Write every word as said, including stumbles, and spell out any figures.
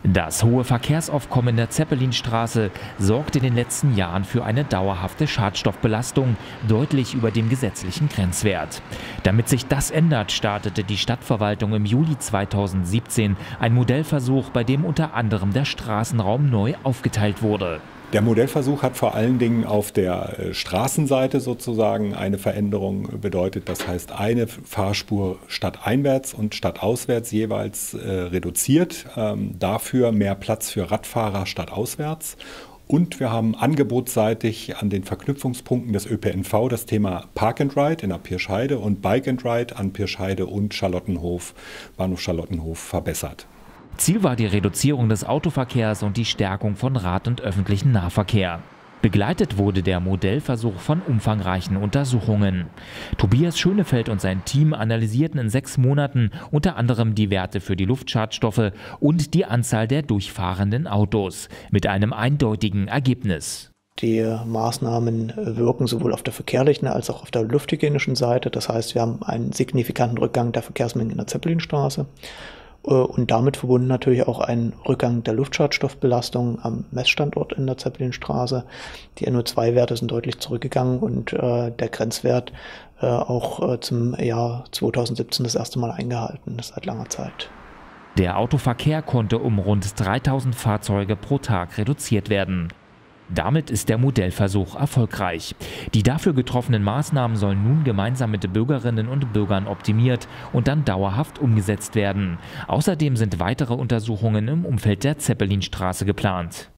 Das hohe Verkehrsaufkommen in der Zeppelinstraße sorgt in den letzten Jahren für eine dauerhafte Schadstoffbelastung, deutlich über dem gesetzlichen Grenzwert. Damit sich das ändert, startete die Stadtverwaltung im Juli zweitausendsiebzehn ein Modellversuch, bei dem unter anderem der Straßenraum neu aufgeteilt wurde. Der Modellversuch hat vor allen Dingen auf der Straßenseite sozusagen eine Veränderung bedeutet. Das heißt, eine Fahrspur stadteinwärts und stadtauswärts jeweils äh, reduziert. Ähm, dafür mehr Platz für Radfahrer stadtauswärts. Und wir haben angebotsseitig an den Verknüpfungspunkten des Ö P N V das Thema Park and Ride in der Pirscheide und Bike and Ride an Pirscheide und Charlottenhof, Bahnhof Charlottenhof verbessert. Ziel war die Reduzierung des Autoverkehrs und die Stärkung von Rad- und öffentlichen Nahverkehr. Begleitet wurde der Modellversuch von umfangreichen Untersuchungen. Tobias Schönefeld und sein Team analysierten in sechs Monaten unter anderem die Werte für die Luftschadstoffe und die Anzahl der durchfahrenden Autos mit einem eindeutigen Ergebnis. Die Maßnahmen wirken sowohl auf der verkehrlichen als auch auf der lufthygienischen Seite. Das heißt, wir haben einen signifikanten Rückgang der Verkehrsmengen in der Zeppelinstraße. Und damit verbunden natürlich auch ein Rückgang der Luftschadstoffbelastung am Messstandort in der Zeppelinstraße. Die N O zwei Werte sind deutlich zurückgegangen und äh, der Grenzwert äh, auch äh, zum Jahr zweitausendsiebzehn das erste Mal eingehalten ist seit langer Zeit. Der Autoverkehr konnte um rund dreitausend Fahrzeuge pro Tag reduziert werden. Damit ist der Modellversuch erfolgreich. Die dafür getroffenen Maßnahmen sollen nun gemeinsam mit Bürgerinnen und Bürgern optimiert und dann dauerhaft umgesetzt werden. Außerdem sind weitere Untersuchungen im Umfeld der Zeppelinstraße geplant.